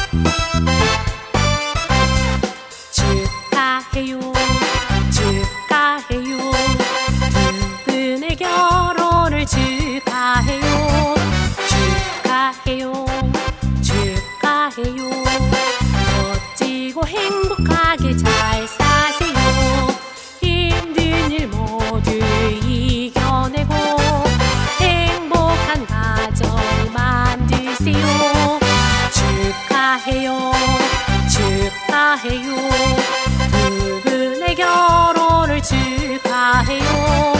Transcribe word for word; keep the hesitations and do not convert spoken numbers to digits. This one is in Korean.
축하해요 축하해요 두 분의 결혼을 축하해요 축하해요 축하해요 멋지고 행복하게 잘 사세요 힘든 일 모두 이겨내고 행복한 가정 만드세요 축하해요 축하해요 두 분의 결혼을 축하해요